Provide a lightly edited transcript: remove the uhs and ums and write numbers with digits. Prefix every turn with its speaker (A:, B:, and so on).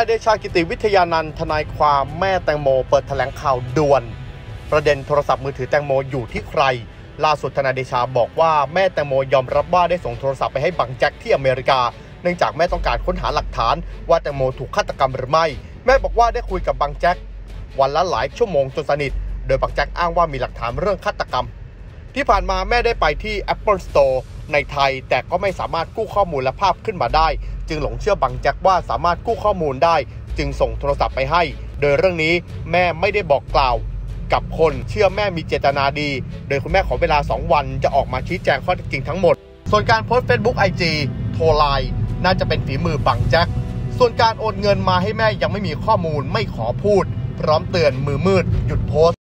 A: ายเดชากิติวิทยานันท์ทนายความแม่แตงโมเปิดแถลงข่าวด่วนประเด็นโทรศัพท์มือถือแตงโมอยู่ที่ใครล่าสุดทนายเดชาบอกว่าแม่แตงโมยอมรับว่าได้ส่งโทรศัพท์ไปให้บังแจ็คที่อเมริกาเนื่องจากแม่ต้องการค้นหาหลักฐานว่าแตงโมถูกฆาตกรรมหรือไม่แม่บอกว่าได้คุยกับบังแจ็ควันละหลายชั่วโมงจนสนิทโดยบังแจ็คอ้างว่ามีหลักฐานเรื่องฆาตกรรมที่ผ่านมาแม่ได้ไปที่ Apple Store ในไทยแต่ก็ไม่สามารถกู้ข้อมูลและภาพขึ้นมาได้จึงหลงเชื่อบังแจ็คว่าสามารถกู้ข้อมูลได้จึงส่งโทรศัพท์ไปให้โดยเรื่องนี้แม่ไม่ได้บอกกล่าวกับคนเชื่อแม่มีเจตนาดีโดยคุณแม่ขอเวลา2วันจะออกมาชี้แจงข้อเท็จจริงทั้งหมดส่วนการโพสต์ Facebook IG โทรไลน์น่าจะเป็นฝีมือบังแจ็คส่วนการโอนเงินมาให้แม่ยังไม่มีข้อมูลไม่ขอพูดพร้อมเตือนมือมืดหยุดโพสต์